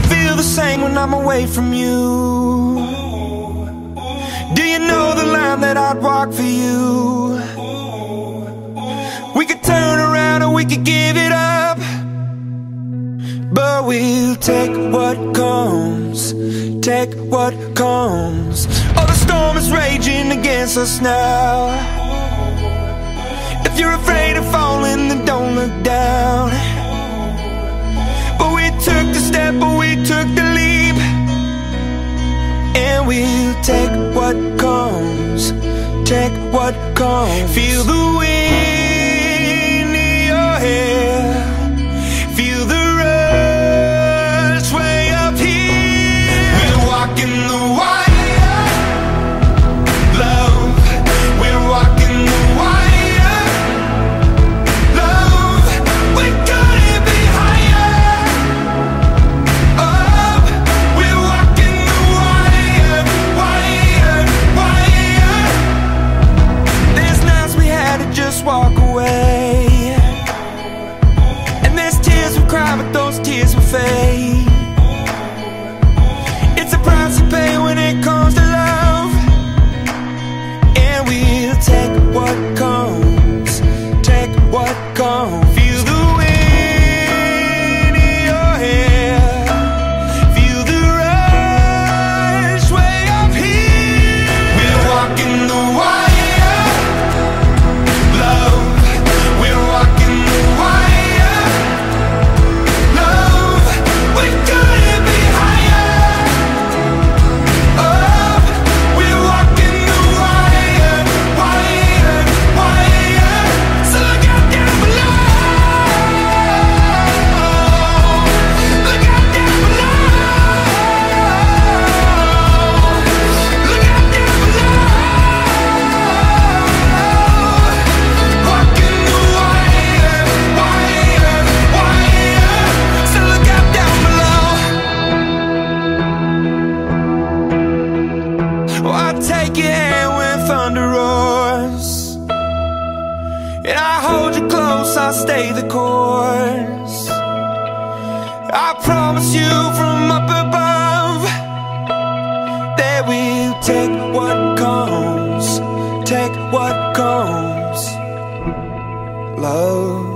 feel the same when I'm away from you? Do you know the line that I'd walk for you? We could turn around or we could give it up, but we'll take what comes, take what comes. Oh, the storm is raging against us now. If you're afraid of falling, then don't look down. But we took the step, but we took the leap, and we'll take what comes, take what comes. Feel the wind in your hair, feel the rush way up here. We're walking the wire, love. We're walking the wire, love. We couldn't be higher, up. We're walking the wire, wire, wire. There's nights we had to just walk away, and there's tears we cry, but those tears will fade. It's a price to pay when it comes to love, and we'll take what comes, take what comes. Feel the wind in your hair, feel the rush way up here. We're walking the wire, love. We're walking the wire, love. We couldn't be higher, up. We're walking the wire, wire, wire. So look out down below, look out down below, look out down below. Walking the wire, wire, wire. So look out down below. Oh, I'll take your hand when thunder roars, and I hold you close, I'll stay the course. I promise you from up above that we'll take what comes, take what comes, love.